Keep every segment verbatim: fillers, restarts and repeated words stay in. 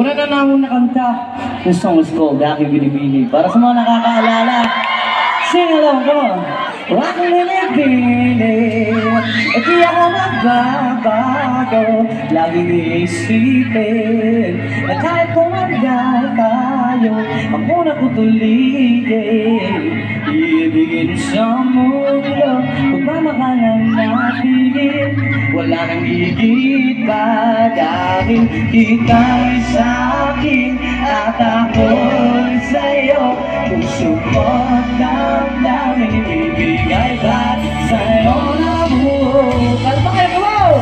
Una na namin na kanta. The song is called Aking Binibini. Para sa mga nakakaalala, sing along, come on. Aking binibini, at di ako magbabago. Laging iisipin na kahit tumagal tayo, ang una ko tuligin. Iibigin sa mundo, pagmamakalan natin. Wala nang higit pa dahil ika'y sa'kin at ako'y sa'yo. Puso ko't damdamin ibibigay ba't sa'yo na buo. Kalma kayo, come on!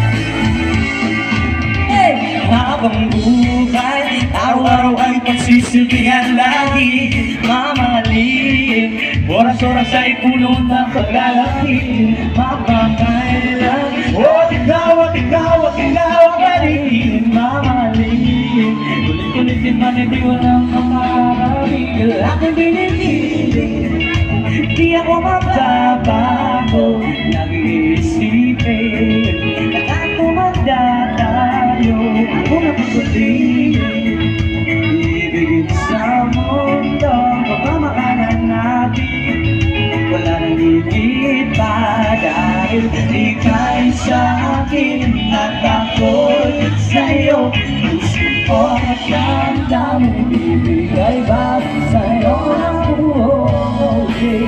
Hey! Habang buhay, araw-araw ay pagsisilbihan lagi mamahalin. Oras-oras ay puno ng paglalaki mapakailan. Oh, ikaw at ikaw at ikaw ang paligid mamahalin. Kulit-kulit din man hindi walang makarami. Aking binibini, di ako magbabago. Laging iisipin na kahit tumanda tayo, ako na pagkulitin. Ibigin sa mundo, pagmamakalan natin. Wala nang higit pa dahil ika'y sa'kin at ako'y sa'yo. Puso ko at damdamin ibibigay ba't sa'yo ang buo.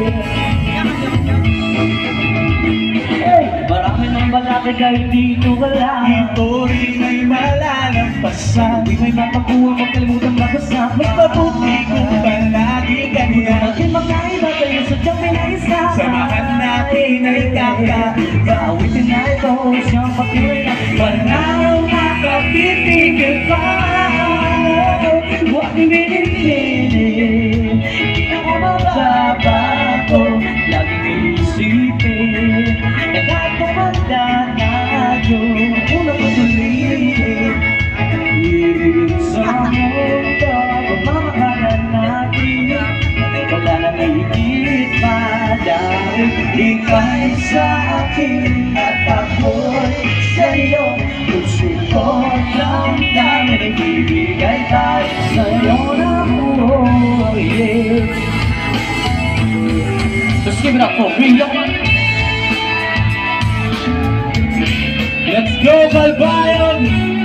Hey! Marami ng balaki kahit dito wala. Ito rin ay malalampasan. Di may mapakuha magkalimutan magbasa. Magpabuti kung palagi ganyan. Natin magkaiba tayo sa dami na isa. Samahan natin ay kaka-gawitin na ito siyang pag-iwi na walang makapitigil pa. Huwag binibini, di ako mababago. Laging iisipin na kahit tumanda tayo, ako na patuloy. Ibigin sa mundo, pagmamakalan natin. Wala nang higit pa dahil ika'y sa'kin at ako'y sa'yo. Puso ko't damdamin ibibigay tayo sa'yo na buo. Yeah. Let's give it up for Green Young. Let's go, Balbayon!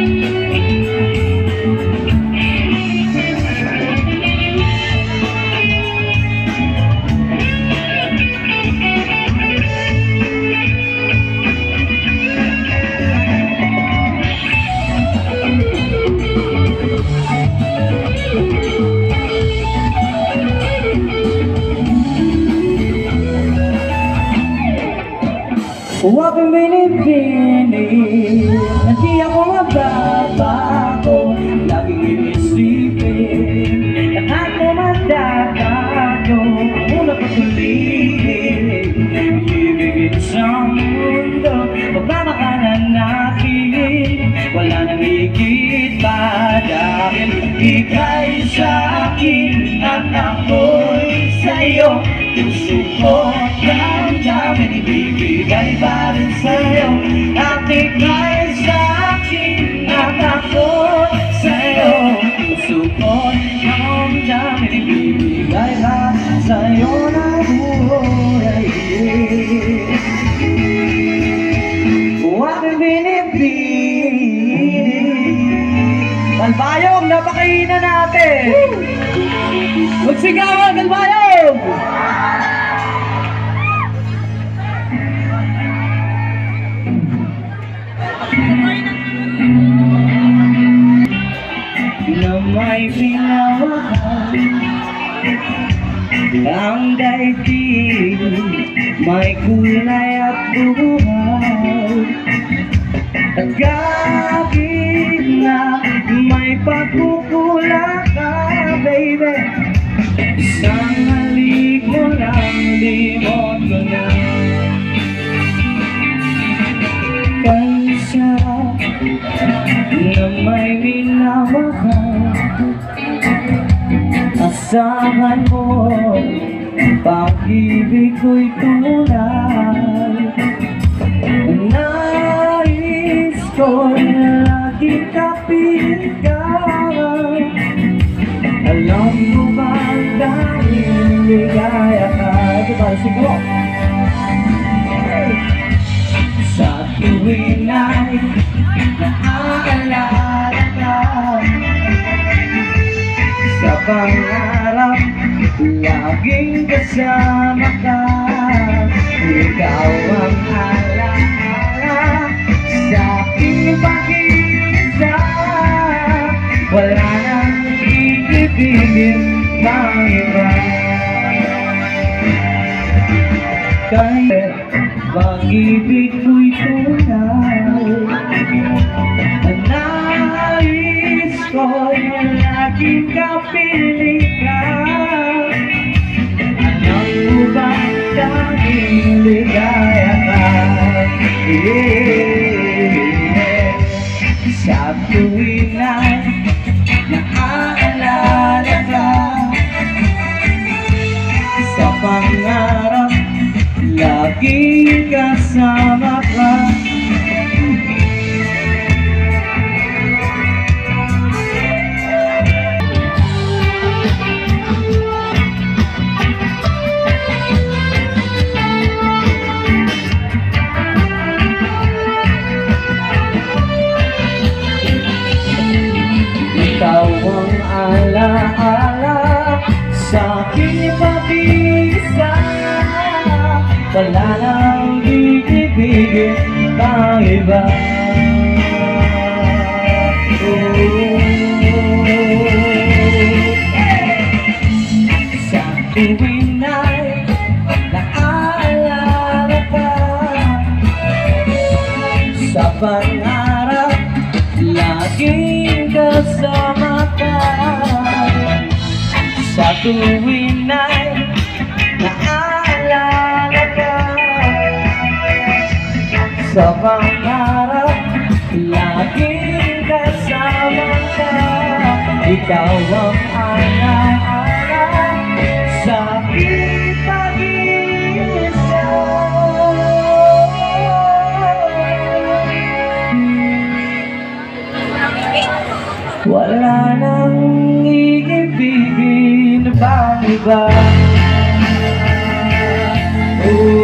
Huwag kang binibini na di ako magbabago. Laging iisipin na kahit tumanda tayo, una patuloy. Ibigin sa mundo, pagmamakalan natin. Wala nang higit pa dahil ika'y sa'kin at ako'y sa'yo. Puso ko't damdamin ibibigay pa rin sa'yo. At ika'y sa'kin at ako'y sa'yo. Puso ko't damdamin ibibigay pa sa'yo na buhay. Huwag kang binibini. Galbayog, napakaina natin. Magsigawan, Galbayog! Na may pinawakan ang daigdig, may kulay at buhay. At kahit na may pagkukulang ka, baby, isang halik mo lang, limot ko na. Kansa na may minamahal, asahan mo, pag-ibig ko'y tunay. Nais ko na laging kapiling ka. Alam mo ba dahil ligaya ka? Ito tayo siguro. Sa tuwing ay naaalala ka, sa pangarap laging kasama ka. Ikaw ang alaala sa aking pag-iisa. Wala nang iibigin ng iba. Kahit pag-ibig ko'y tunay, nais ko'y laging kapiling ka. Alam mo ba dahil ligaya ka? Yeah. Sa tuwing ay naaalala ka, sa pangarap laging kasama ka. Ikaw ang alaala sa aking pag-iisa. Wala nang iibigin ng iba. Oh. Sa tuwing ay naaalala ka, sa pangarap laging kasama ka. Sa tuwing ay naaalala ka, sa pangarap laging kasama ka. Ikaw ang alaala sa aking pag-iisa. Wala nang iibigin pang iba. Oh.